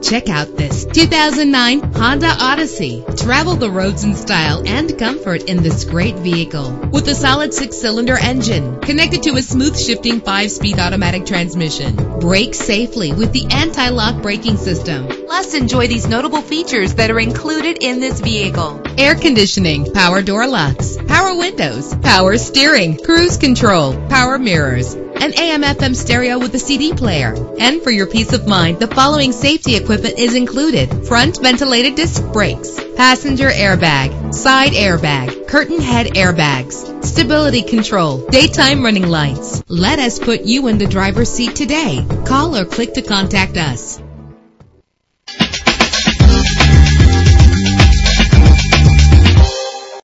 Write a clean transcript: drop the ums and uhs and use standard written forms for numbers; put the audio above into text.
Check out this 2009 Honda Odyssey. Travel the roads in style and comfort in this great vehicle. With a solid 6-cylinder engine connected to a smooth shifting 5-speed automatic transmission. Brake safely with the anti-lock braking system. Plus, enjoy these notable features that are included in this vehicle: air conditioning, power door locks, power windows, power steering, cruise control, power mirrors, an AM/FM stereo with a CD player. And for your peace of mind, the following safety equipment is included: front ventilated disc brakes, passenger airbag, side airbag, curtain head airbags, stability control, daytime running lights. Let us put you in the driver's seat today. Call or click to contact us.